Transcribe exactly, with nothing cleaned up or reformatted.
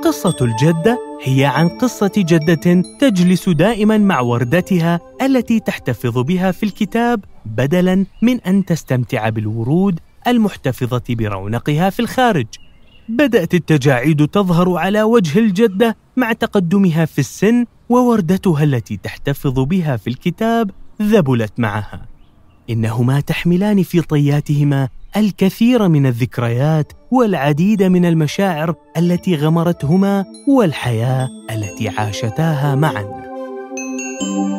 قصة الجدة هي عن قصة جدة تجلس دائماً مع وردتها التي تحتفظ بها في الكتاب بدلاً من أن تستمتع بالورود المحتفظة برونقها في الخارج. بدأت التجاعيد تظهر على وجه الجدة مع تقدمها في السن، ووردتها التي تحتفظ بها في الكتاب ذبلت معها. إنهما تحملان في طياتهما الكثير من الذكريات والعديد من المشاعر التي غمرتهما والحياة التي عاشتاها معاً.